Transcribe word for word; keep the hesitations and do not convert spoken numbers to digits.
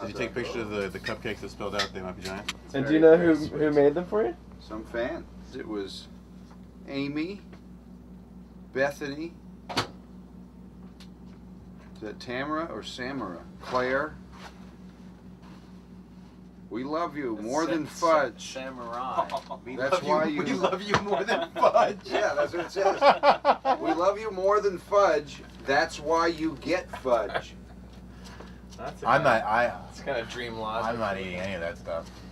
Did you take pictures of the, the cupcakes that spilled out? They might be giant. It's and very, do you know who sweet. who made them for you? Some fans. It was Amy, Bethany, is that Tamara or Samara? Claire. We love you That's more Sam, than fudge. Samurai. We That's why you, you. We love you more than fudge. Yeah, that's what it says. We love you more than fudge. That's why you get fudge. That's I'm not. I. It's kind of dream logic. I'm not eating any of that stuff.